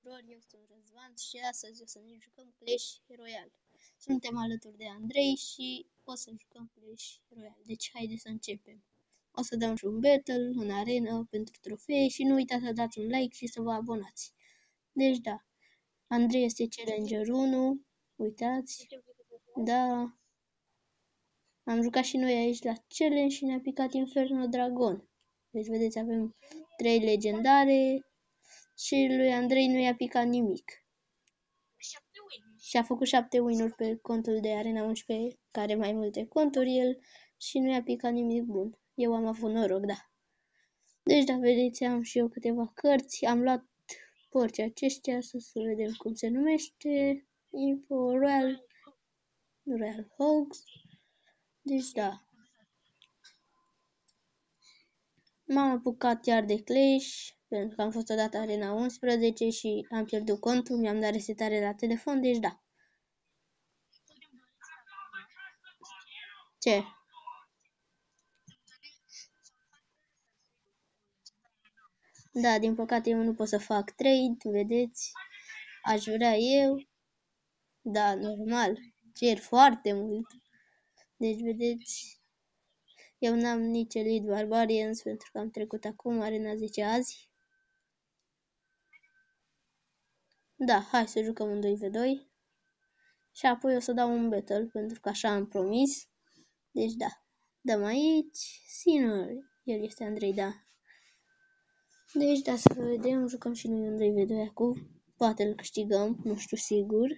tuturor, eu sunt Răzvan și astăzi o să ne jucăm Clash Royale. Suntem alături de Andrei și o să jucăm Clash Royale, deci haide să începem. O să dăm și un battle în arenă pentru trofee și nu uitați să dați un like și să vă abonați. Deci da, Andrei este Challenger 1, uitați, da. Am jucat și noi aici la challenge și ne-a picat Inferno Dragon. Deci vedeți, avem 3 legendare. Și lui Andrei nu i-a picat nimic. Și a făcut 7 win-uri pe contul de Arena 11, care are mai multe conturi el, și nu i-a picat nimic bun. Eu am avut noroc, da. Deci, da, vedeți, am și eu câteva cărți. Am luat porci aceștia, să vedem cum se numește. Info Royal Hogs. Deci, da. M-am apucat iar de Clash, pentru că am fost odată Arena 11 și am pierdut contul, mi-am dat resetare la telefon, deci da. Ce? Da, din păcate eu nu pot să fac trade, vedeți? Aș vrea eu. Da, normal. Cer foarte mult. Deci, vedeți, eu n-am nici Elite Barbarians pentru că am trecut acum Arena 10 azi. Da, hai să jucăm în 2v2. Și apoi o să dau un battle pentru că așa am promis. Deci, da. Dăm aici. Sinner. El este Andrei, da. Deci, da, să vedem. Jucăm și noi în 2v2 acum. Poate îl câștigăm, nu știu sigur.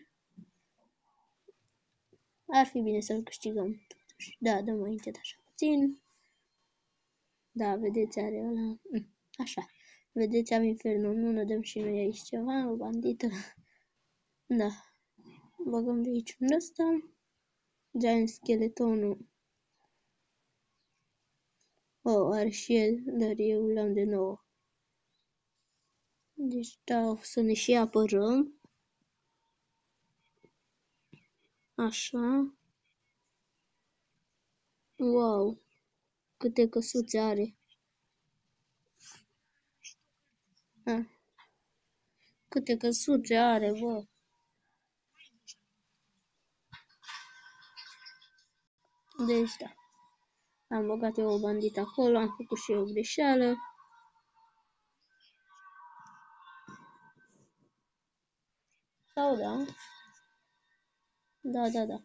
Ar fi bine să-l câștigăm. Da, dăm aici așa puțin. Da, vedeți, are ăla. Așa. Vedeți, am Inferno. Nu dăm și noi aici ceva, o bandită. Da. Băgăm de aici un ăsta. Giant Skeletonul. Oh, are și el, dar eu l-am de 9. Deci, da, o să ne și apărăm. Așa. Wow. Câte căsuțe are. Câte căsuțe are, bă. Deci, da. Am băgat eu o bandită acolo, am făcut și eu o greșeală. Sau da? Da.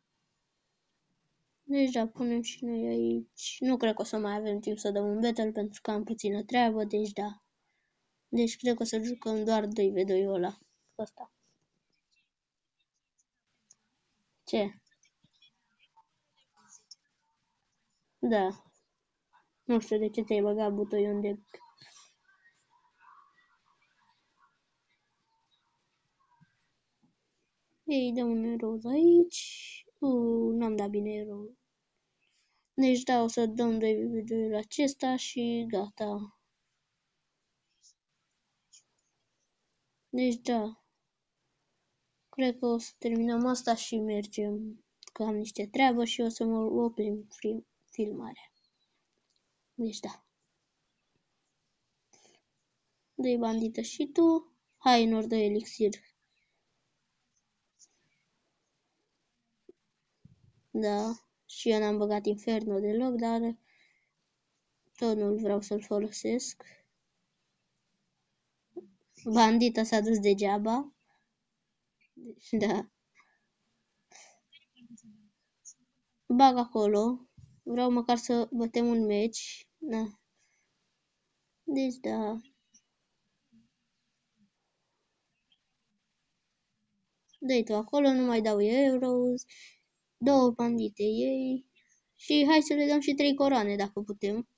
Deci, da, punem și noi aici. Nu cred că o să mai avem timp să dăm un battle pentru că am puțină treabă, deci da. Deci cred că o să jucăm doar 2v2-ul ăla. Ăsta. Ce? Da. Nu știu de ce ți-ai băgat butoiul de... Ei, dăm un erou aici. N-am dat bine erou. Deci da, o să dăm 2v2 la acesta și gata. Deci da. Cred că o să terminăm asta și mergem. Că am niște treabă și o să mă oprim filmarea. Deci da. Dă-i bandită și tu. Hai, nor de elixir. Da. Și eu n-am băgat Inferno deloc, dar tot nu vreau să-l folosesc. Bandita s-a dus degeaba. Deci da. Bag acolo. Vreau măcar să bătem un meci. Da. Deci da. Dă-i tu acolo, nu mai dau euros. 2 bandite ei. Și hai să le dăm și 3 coroane dacă putem.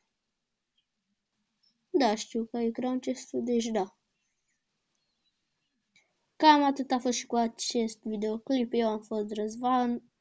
Da, știu că ai Crown Chest-ul, deci da. Cam atât a fost și cu acest videoclip. Eu am fost Răzvan.